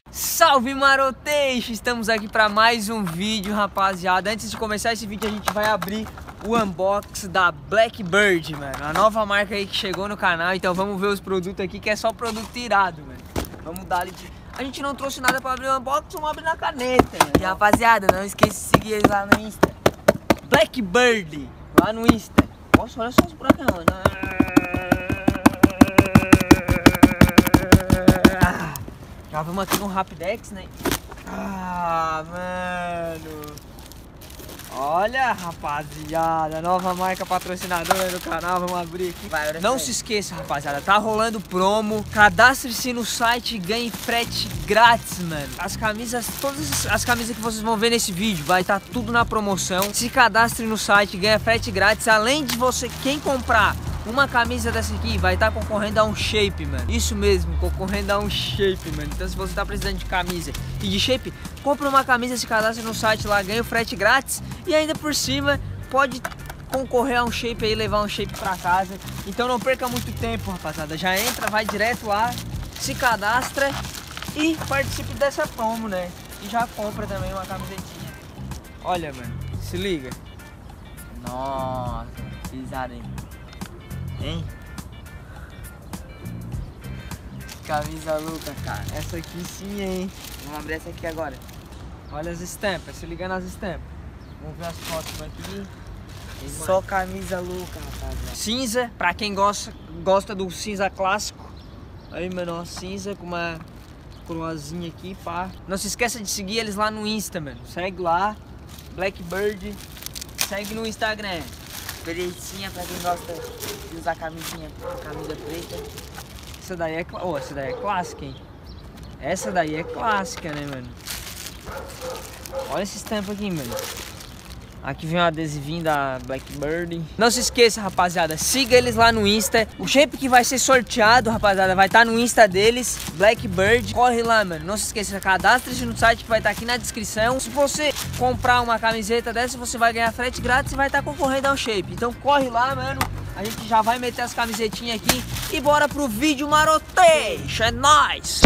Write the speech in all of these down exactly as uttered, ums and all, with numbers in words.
Salve maroteixo! Estamos aqui para mais um vídeo, rapaziada. Antes de começar esse vídeo a gente vai abrir o unboxing da Blackbird, mano. A nova marca aí que chegou no canal. Então vamos ver os produtos aqui, que é só produto irado, mano. Vamos dar ali de... A gente não trouxe nada para abrir o unboxing, vamos abrir na caneta, mano. E rapaziada, não esqueça de seguir eles lá no Insta. Blackbird, lá no Insta. Nossa, olha só os buracos, mano. Já vamos aqui no Rapidex, né? Ah, mano. Olha, rapaziada, nova marca patrocinadora do canal, vamos abrir aqui. Vai, não se esqueça, rapaziada, tá rolando promo. Cadastre-se no site e ganhe frete grátis, mano. As camisas, todas as camisas que vocês vão ver nesse vídeo, vai estar tudo na promoção. Se cadastre no site e ganhe frete grátis. Além de você, quem comprar uma camisa dessa aqui vai estar concorrendo a um shape, mano. Isso mesmo, concorrendo a um shape, mano. Então se você tá precisando de camisa e de shape, compra uma camisa, se cadastra no site lá, ganha o frete grátis. E ainda por cima, pode concorrer a um shape aí, levar um shape pra casa. Então não perca muito tempo, rapaziada. Já entra, vai direto lá, se cadastra e participe dessa promo, né? E já compra também uma camisetinha. Olha, mano, se liga. Nossa, pisada, hein? Hein? Camisa louca, cara. Essa aqui sim, hein? Vamos abrir essa aqui agora. Olha as estampas, se liga nas estampas. Vamos ver as fotos aqui. Só camisa louca, rapaziada. Cinza, pra quem gosta, gosta do cinza clássico. Aí, mano, ó, cinza com uma coroazinha aqui, pá. Não se esqueça de seguir eles lá no Insta, mano. Segue lá, Blackbird. Segue no Instagram. Pretinha pra quem gosta de usar camisinha, camisa preta. Essa daí é, oh, essa daí é clássica, hein? Essa daí é clássica, né, mano? Olha essa estampa aqui, mano. Aqui vem um adesivinho da Blackbird. Não se esqueça, rapaziada, siga eles lá no Insta. O shape que vai ser sorteado, rapaziada, vai estar no Insta deles, Blackbird. Corre lá, mano. Não se esqueça, cadastre-se no site que vai estar aqui na descrição. Se você comprar uma camiseta dessa, você vai ganhar frete grátis e vai estar concorrendo ao shape. Então corre lá, mano. A gente já vai meter as camisetinhas aqui e bora pro vídeo maroteixo. É nóis!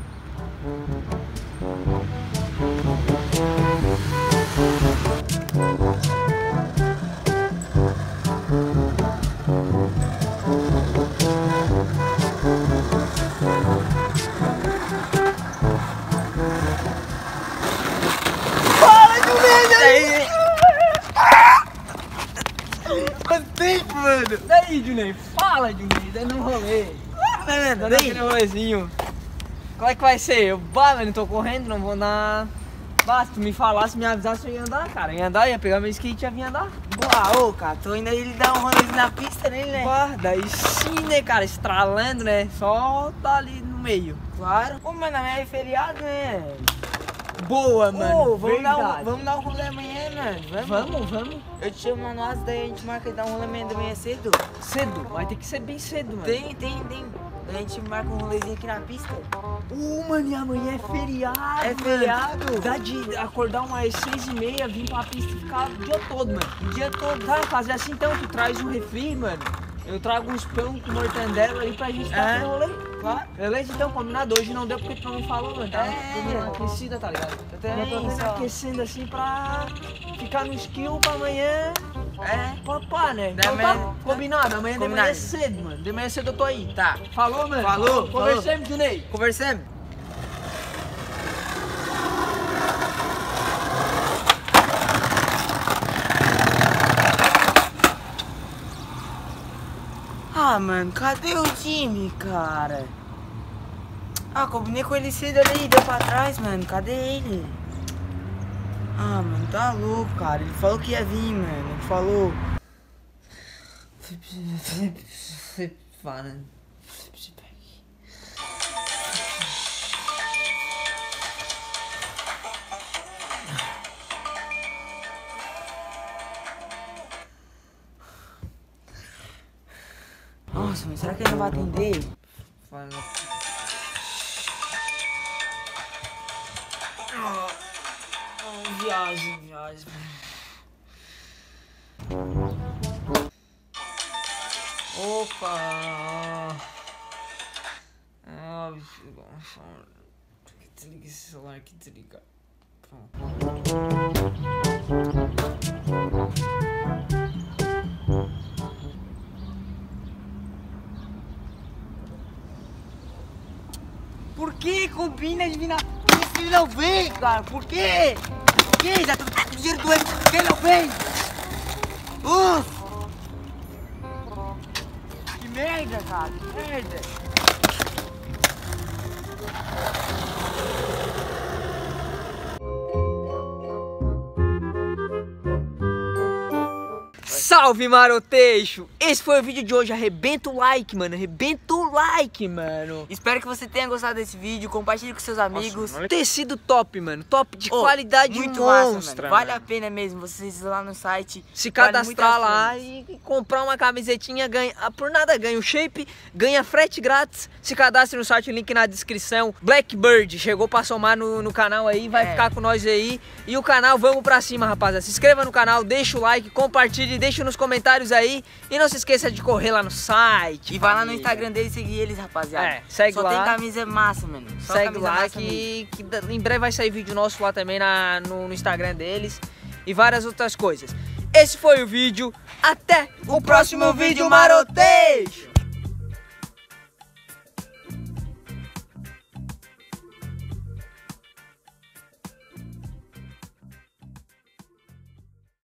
Quanto tempo, mano? E aí, Junei? Fala, Junei, dando um rolê. Ah, mano, Dando aquele rolezinho. Como é que vai ser? Eu, bah, mano, tô correndo, não vou andar. Bah, se tu me falasse, me avisasse, eu ia andar, cara. Eu ia andar, ia pegar meu skate e ia vir andar. Boa, ô, cara, tô indo aí ele dar um rolezinho na pista nele, né? Bah, daí sim, né, cara, estralando, né? Só tá ali no meio. Claro. Ô, mano, amanhã é feriado, né? Boa, mano. Ô, vamos dar, um, verdade. vamos dar um rolê amanhã, mano. Vamos? Vamos, vamos. Eu te chamo na nossa, daí a gente marca de dar um rolê amanhã de manhã cedo. Cedo, vai ter que ser bem cedo, mano. Tem, tem, tem. Daí a gente marca um rolezinho aqui na pista. Ô, mano, e amanhã é feriado. É feriado? Dá de acordar umas seis e meia, vir pra pista e ficar o dia todo, mano. O dia todo. Tá, fazer assim então, tu traz um refri, mano. Eu trago uns pão com mortandela aí pra gente dar É. aquele rolê. Claro. Beleza? Então, combinado. Hoje não deu porque tu não me falou, mano. Tá? É. Tô meio aquecida, tá ligado? Eu também, Já tô até só. aquecendo assim pra ficar no skill pra amanhã. É. Papá, né? Da Então tá, manhã- combinado. Amanhã de manhã Combinado. é cedo, mano. De manhã cedo eu tô aí. Tá. Falou, mano? Falou, Conversamos, Junei. Conversamos. Ah, mano, cadê o time, cara? Ah, combinei com ele cedo ali, deu pra trás, mano. Cadê ele? Ah, mano, tá louco, cara. Ele falou que ia vir, mano. Ele falou. Nossa, mas será que ele não vai atender? Viagem, viagem. Opa! Ah, bicho, Desliga esse celular aqui, desliga. Pronto. Por que combina de vir na... Ele não vem, cara, por quê? Por quê? Já tô com dinheiro do ele, por que ele não vem? Uf! Que merda, cara, que merda! Salve, maroteixo! Esse foi o vídeo de hoje. Arrebenta o like, mano. Arrebenta o like, mano. Espero que você tenha gostado desse vídeo. Compartilhe com seus amigos. Nossa, tecido top, mano. Top de oh, qualidade muito monstra, massa, mano. Vale mano. a pena mesmo vocês ir lá no site. Se cadastrar vale lá e comprar uma camisetinha, ganha, por nada ganha o shape, ganha frete grátis. Se cadastre no site, link na descrição. Blackbird chegou pra somar no, no canal aí, vai é. ficar com nós aí. E o canal, vamos pra cima, rapaziada. Se inscreva no canal, deixa o like, compartilhe, deixa nos comentários aí. E não se esqueça de correr lá no site. E vai lá no Instagram deles e seguir eles, rapaziada. É, segue Só lá. Só tem camisa massa, mano. Só segue lá que, que em breve vai sair vídeo nosso lá também na, no, no Instagram deles. E várias outras coisas. Esse foi o vídeo. Até o, o próximo, próximo vídeo, maroteixo!